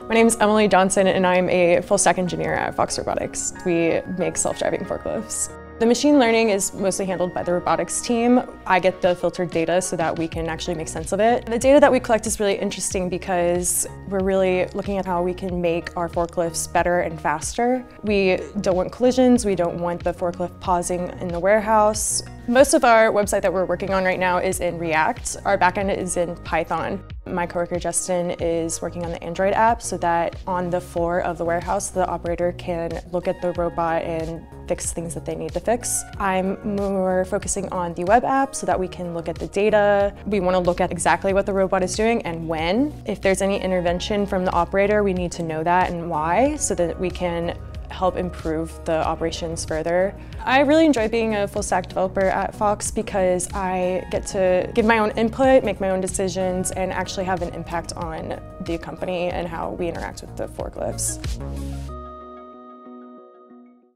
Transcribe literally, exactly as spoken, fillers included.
My name is Emily Johnson and I'm a full stack engineer at Fox Robotics. We make self-driving forklifts. The machine learning is mostly handled by the robotics team. I get the filtered data so that we can actually make sense of it. The data that we collect is really interesting because we're really looking at how we can make our forklifts better and faster. We don't want collisions, we don't want the forklift pausing in the warehouse. Most of our website that we're working on right now is in React. Our backend is in Python. My coworker Justin is working on the Android app so that on the floor of the warehouse, the operator can look at the robot and fix things that they need to fix. I'm more focusing on the web app so that we can look at the data. We want to look at exactly what the robot is doing and when. If there's any intervention from the operator, we need to know that and why so that we can help improve the operations further. I really enjoy being a full stack developer at Fox because I get to give my own input, make my own decisions, and actually have an impact on the company and how we interact with the forklifts.